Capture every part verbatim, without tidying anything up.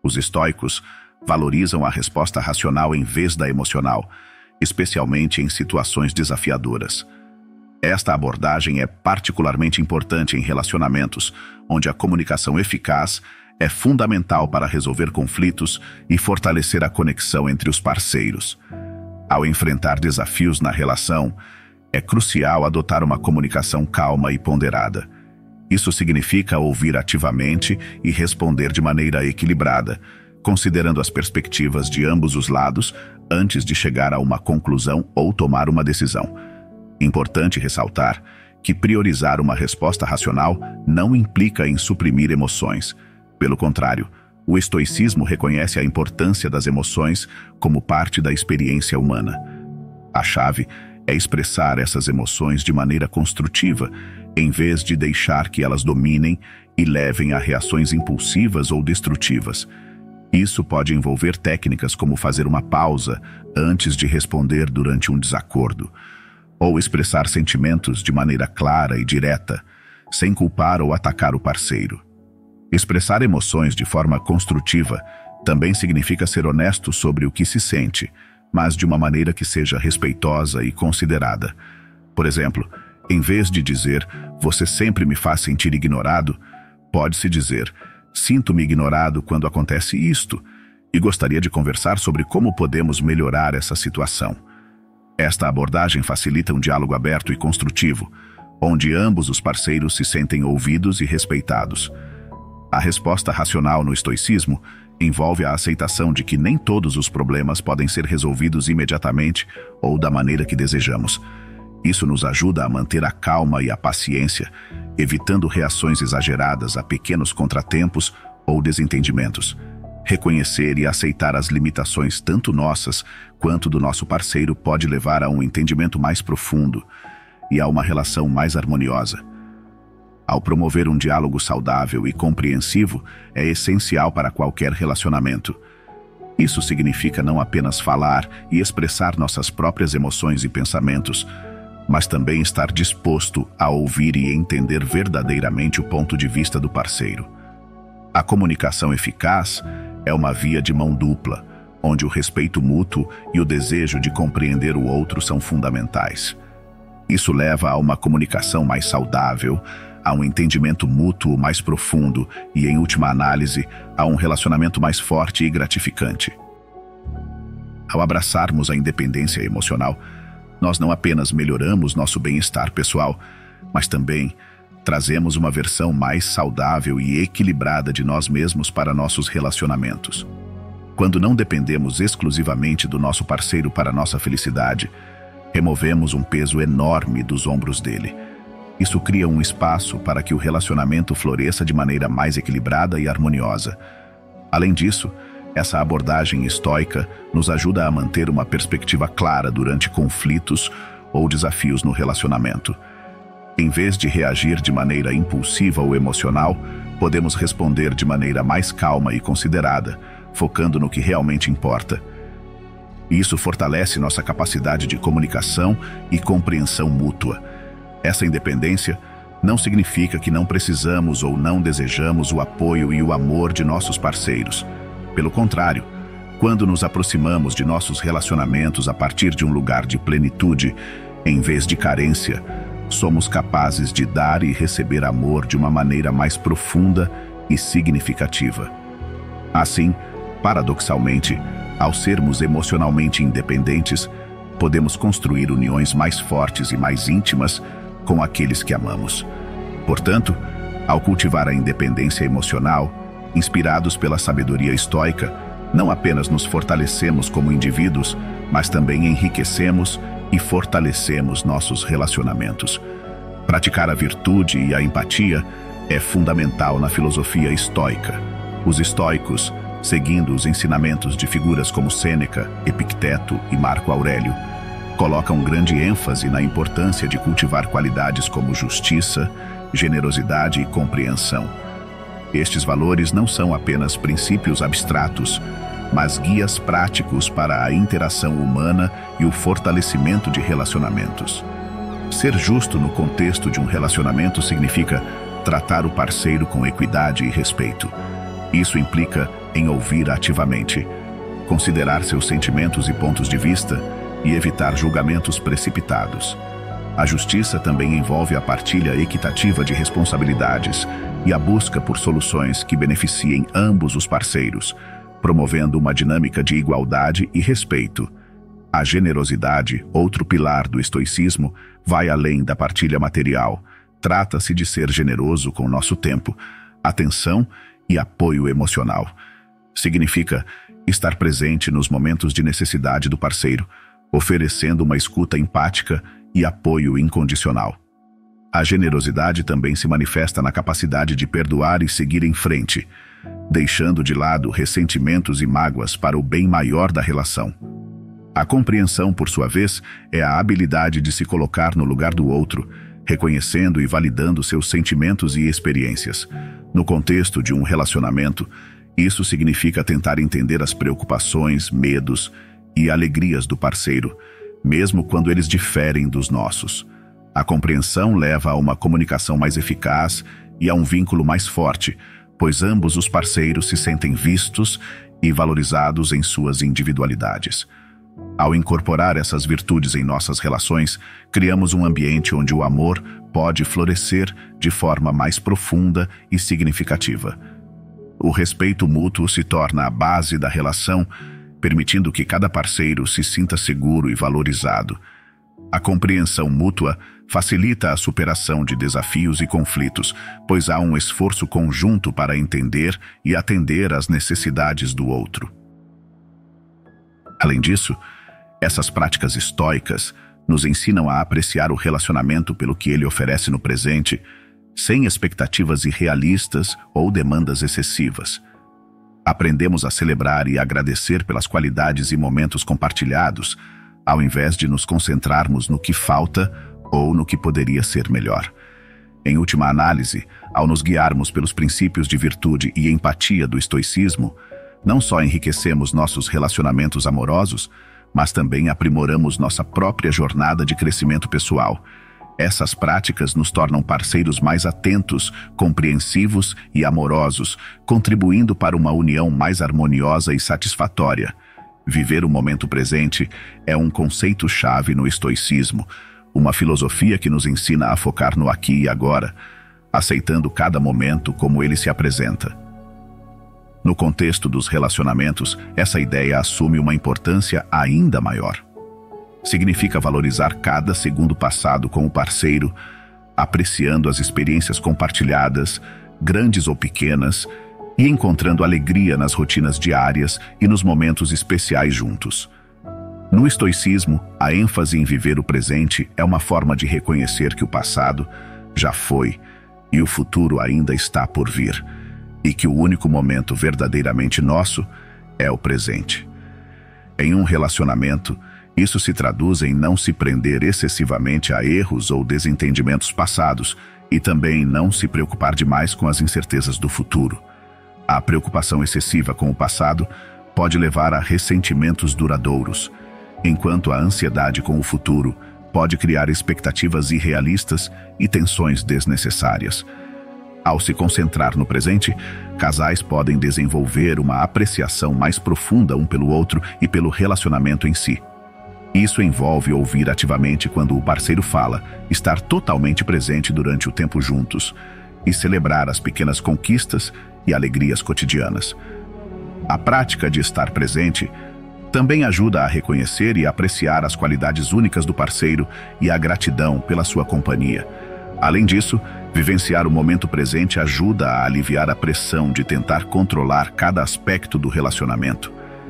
Os estoicos valorizam a resposta racional em vez da emocional, especialmente em situações desafiadoras. Esta abordagem é particularmente importante em relacionamentos, onde a comunicação eficaz é fundamental para resolver conflitos e fortalecer a conexão entre os parceiros. Ao enfrentar desafios na relação, é crucial adotar uma comunicação calma e ponderada. Isso significa ouvir ativamente e responder de maneira equilibrada, considerando as perspectivas de ambos os lados antes de chegar a uma conclusão ou tomar uma decisão. Importante ressaltar que priorizar uma resposta racional não implica em suprimir emoções. Pelo contrário, o estoicismo reconhece a importância das emoções como parte da experiência humana. A chave é expressar essas emoções de maneira construtiva, em vez de deixar que elas dominem e levem a reações impulsivas ou destrutivas. Isso pode envolver técnicas como fazer uma pausa antes de responder durante um desacordo, ou expressar sentimentos de maneira clara e direta, sem culpar ou atacar o parceiro. Expressar emoções de forma construtiva também significa ser honesto sobre o que se sente, mas de uma maneira que seja respeitosa e considerada. Por exemplo, em vez de dizer "você sempre me faz sentir ignorado", pode-se dizer "sinto-me ignorado quando acontece isto e gostaria de conversar sobre como podemos melhorar essa situação". Esta abordagem facilita um diálogo aberto e construtivo, onde ambos os parceiros se sentem ouvidos e respeitados. A resposta racional no estoicismo envolve a aceitação de que nem todos os problemas podem ser resolvidos imediatamente ou da maneira que desejamos. Isso nos ajuda a manter a calma e a paciência, evitando reações exageradas a pequenos contratempos ou desentendimentos. Reconhecer e aceitar as limitações tanto nossas quanto do nosso parceiro pode levar a um entendimento mais profundo e a uma relação mais harmoniosa. Ao promover um diálogo saudável e compreensivo, é essencial para qualquer relacionamento. Isso significa não apenas falar e expressar nossas próprias emoções e pensamentos, mas também estar disposto a ouvir e entender verdadeiramente o ponto de vista do parceiro. A comunicação eficaz é uma via de mão dupla, onde o respeito mútuo e o desejo de compreender o outro são fundamentais. Isso leva a uma comunicação mais saudável, a um entendimento mútuo mais profundo e, em última análise, a um relacionamento mais forte e gratificante. Ao abraçarmos a independência emocional, nós não apenas melhoramos nosso bem-estar pessoal, mas também trazemos uma versão mais saudável e equilibrada de nós mesmos para nossos relacionamentos. Quando não dependemos exclusivamente do nosso parceiro para nossa felicidade, removemos um peso enorme dos ombros dele. Isso cria um espaço para que o relacionamento floresça de maneira mais equilibrada e harmoniosa. Além disso, essa abordagem estoica nos ajuda a manter uma perspectiva clara durante conflitos ou desafios no relacionamento. Em vez de reagir de maneira impulsiva ou emocional, podemos responder de maneira mais calma e considerada, focando no que realmente importa. Isso fortalece nossa capacidade de comunicação e compreensão mútua. Essa independência não significa que não precisamos ou não desejamos o apoio e o amor de nossos parceiros. Pelo contrário, quando nos aproximamos de nossos relacionamentos a partir de um lugar de plenitude, em vez de carência, somos capazes de dar e receber amor de uma maneira mais profunda e significativa. Assim, paradoxalmente, ao sermos emocionalmente independentes, podemos construir uniões mais fortes e mais íntimas com aqueles que amamos. Portanto, ao cultivar a independência emocional, inspirados pela sabedoria estoica, não apenas nos fortalecemos como indivíduos, mas também enriquecemos e fortalecemos nossos relacionamentos. Praticar a virtude e a empatia é fundamental na filosofia estoica. Os estoicos, seguindo os ensinamentos de figuras como Sêneca, Epicteto e Marco Aurélio, colocam grande ênfase na importância de cultivar qualidades como justiça, generosidade e compreensão. Estes valores não são apenas princípios abstratos, mas guias práticos para a interação humana e o fortalecimento de relacionamentos. Ser justo no contexto de um relacionamento significa tratar o parceiro com equidade e respeito. Isso implica em ouvir ativamente, considerar seus sentimentos e pontos de vista e evitar julgamentos precipitados. A justiça também envolve a partilha equitativa de responsabilidades e a busca por soluções que beneficiem ambos os parceiros, promovendo uma dinâmica de igualdade e respeito. A generosidade, outro pilar do estoicismo, vai além da partilha material. Trata-se de ser generoso com nosso tempo, atenção e apoio emocional. Significa estar presente nos momentos de necessidade do parceiro, oferecendo uma escuta empática e apoio incondicional. A generosidade também se manifesta na capacidade de perdoar e seguir em frente, deixando de lado ressentimentos e mágoas para o bem maior da relação. A compreensão, por sua vez, é a habilidade de se colocar no lugar do outro, reconhecendo e validando seus sentimentos e experiências. No contexto de um relacionamento, isso significa tentar entender as preocupações, medos e alegrias do parceiro, mesmo quando eles diferem dos nossos. A compreensão leva a uma comunicação mais eficaz e a um vínculo mais forte, pois ambos os parceiros se sentem vistos e valorizados em suas individualidades. Ao incorporar essas virtudes em nossas relações, criamos um ambiente onde o amor pode florescer de forma mais profunda e significativa. O respeito mútuo se torna a base da relação, permitindo que cada parceiro se sinta seguro e valorizado. A compreensão mútua facilita a superação de desafios e conflitos, pois há um esforço conjunto para entender e atender às necessidades do outro. Além disso, essas práticas estoicas nos ensinam a apreciar o relacionamento pelo que ele oferece no presente, sem expectativas irrealistas ou demandas excessivas. Aprendemos a celebrar e agradecer pelas qualidades e momentos compartilhados, ao invés de nos concentrarmos no que falta ou no que poderia ser melhor. Em última análise, ao nos guiarmos pelos princípios de virtude e empatia do estoicismo, não só enriquecemos nossos relacionamentos amorosos, mas também aprimoramos nossa própria jornada de crescimento pessoal. Essas práticas nos tornam parceiros mais atentos, compreensivos e amorosos, contribuindo para uma união mais harmoniosa e satisfatória. Viver o momento presente é um conceito-chave no estoicismo, uma filosofia que nos ensina a focar no aqui e agora, aceitando cada momento como ele se apresenta. No contexto dos relacionamentos, essa ideia assume uma importância ainda maior. Significa valorizar cada segundo passado com o parceiro, apreciando as experiências compartilhadas, grandes ou pequenas, e encontrando alegria nas rotinas diárias e nos momentos especiais juntos. No estoicismo, a ênfase em viver o presente é uma forma de reconhecer que o passado já foi e o futuro ainda está por vir, e que o único momento verdadeiramente nosso é o presente. Em um relacionamento, isso se traduz em não se prender excessivamente a erros ou desentendimentos passados e também não se preocupar demais com as incertezas do futuro. A preocupação excessiva com o passado pode levar a ressentimentos duradouros, enquanto a ansiedade com o futuro pode criar expectativas irrealistas e tensões desnecessárias. Ao se concentrar no presente, casais podem desenvolver uma apreciação mais profunda um pelo outro e pelo relacionamento em si. Isso envolve ouvir ativamente quando o parceiro fala, estar totalmente presente durante o tempo juntos e celebrar as pequenas conquistas e alegrias cotidianas. A prática de estar presente também ajuda a reconhecer e apreciar as qualidades únicas do parceiro e a gratidão pela sua companhia. Além disso, vivenciar o momento presente ajuda a aliviar a pressão de tentar controlar cada aspecto do relacionamento.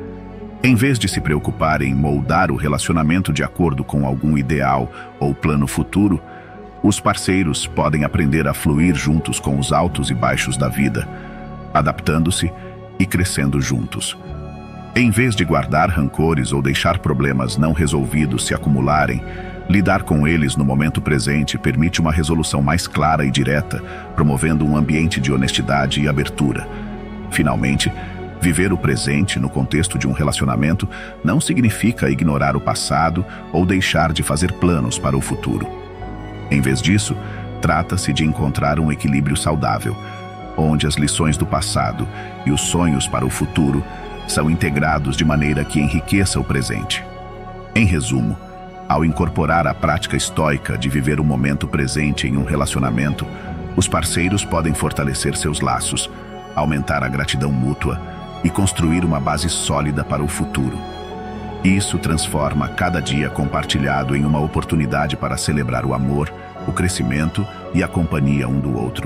Em vez de se preocupar em moldar o relacionamento de acordo com algum ideal ou plano futuro, os parceiros podem aprender a fluir juntos com os altos e baixos da vida, adaptando-se e crescendo juntos. Em vez de guardar rancores ou deixar problemas não resolvidos se acumularem, lidar com eles no momento presente permite uma resolução mais clara e direta, promovendo um ambiente de honestidade e abertura. Finalmente, viver o presente no contexto de um relacionamento não significa ignorar o passado ou deixar de fazer planos para o futuro. Em vez disso, trata-se de encontrar um equilíbrio saudável. onde as lições do passado e os sonhos para o futuro são integrados de maneira que enriqueça o presente. Em resumo, ao incorporar a prática estoica de viver o momento presente em um relacionamento, os parceiros podem fortalecer seus laços, aumentar a gratidão mútua e construir uma base sólida para o futuro. Isso transforma cada dia compartilhado em uma oportunidade para celebrar o amor, o crescimento e a companhia um do outro.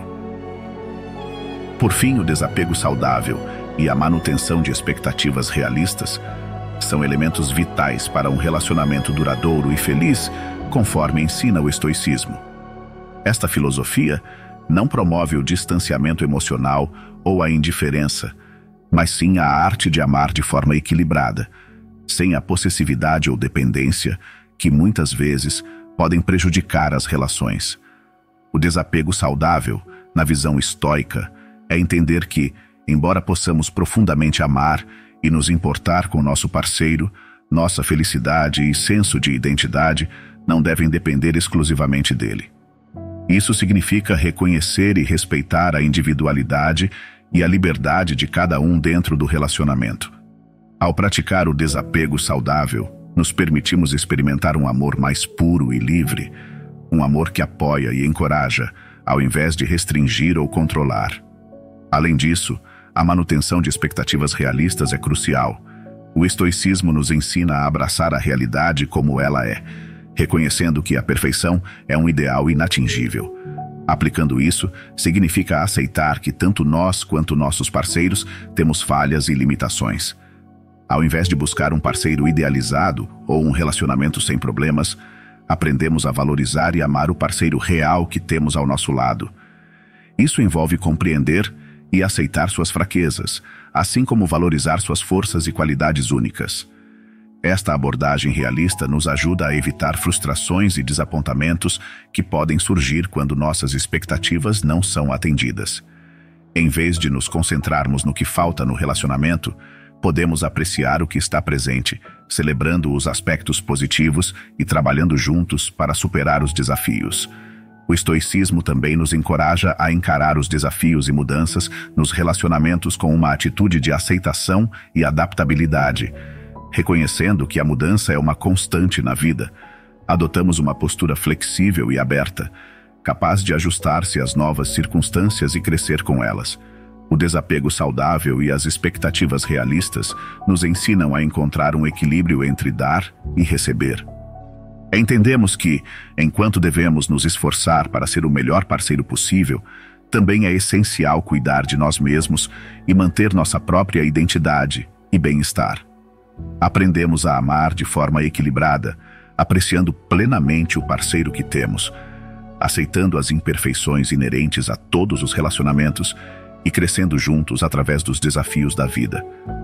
Por fim, o desapego saudável e a manutenção de expectativas realistas são elementos vitais para um relacionamento duradouro e feliz, conforme ensina o estoicismo. Esta filosofia não promove o distanciamento emocional ou a indiferença, mas sim a arte de amar de forma equilibrada, sem a possessividade ou dependência que muitas vezes podem prejudicar as relações. O desapego saudável, na visão estoica, é entender que, embora possamos profundamente amar e nos importar com nosso parceiro, nossa felicidade e senso de identidade não devem depender exclusivamente dele. Isso significa reconhecer e respeitar a individualidade e a liberdade de cada um dentro do relacionamento. Ao praticar o desapego saudável, nos permitimos experimentar um amor mais puro e livre, um amor que apoia e encoraja, ao invés de restringir ou controlar. Além disso, a manutenção de expectativas realistas é crucial. O estoicismo nos ensina a abraçar a realidade como ela é, reconhecendo que a perfeição é um ideal inatingível. Aplicando isso, significa aceitar que tanto nós quanto nossos parceiros temos falhas e limitações. Ao invés de buscar um parceiro idealizado ou um relacionamento sem problemas, aprendemos a valorizar e amar o parceiro real que temos ao nosso lado. Isso envolve compreender e aceitar suas fraquezas, assim como valorizar suas forças e qualidades únicas. Esta abordagem realista nos ajuda a evitar frustrações e desapontamentos que podem surgir quando nossas expectativas não são atendidas. Em vez de nos concentrarmos no que falta no relacionamento, podemos apreciar o que está presente, celebrando os aspectos positivos e trabalhando juntos para superar os desafios. O estoicismo também nos encoraja a encarar os desafios e mudanças nos relacionamentos com uma atitude de aceitação e adaptabilidade. Reconhecendo que a mudança é uma constante na vida, adotamos uma postura flexível e aberta, capaz de ajustar-se às novas circunstâncias e crescer com elas. O desapego saudável e as expectativas realistas nos ensinam a encontrar um equilíbrio entre dar e receber. Entendemos que, enquanto devemos nos esforçar para ser o melhor parceiro possível, também é essencial cuidar de nós mesmos e manter nossa própria identidade e bem-estar. Aprendemos a amar de forma equilibrada, apreciando plenamente o parceiro que temos, aceitando as imperfeições inerentes a todos os relacionamentos e crescendo juntos através dos desafios da vida.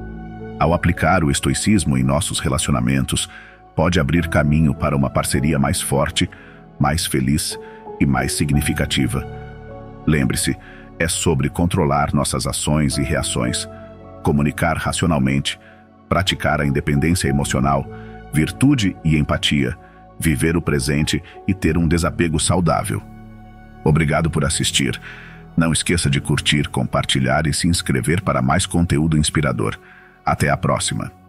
Ao aplicar o estoicismo em nossos relacionamentos, pode abrir caminho para uma parceria mais forte, mais feliz e mais significativa. Lembre-se, é sobre controlar nossas ações e reações, comunicar racionalmente, praticar a independência emocional, virtude e empatia, viver o presente e ter um desapego saudável. Obrigado por assistir. Não esqueça de curtir, compartilhar e se inscrever para mais conteúdo inspirador. Até a próxima!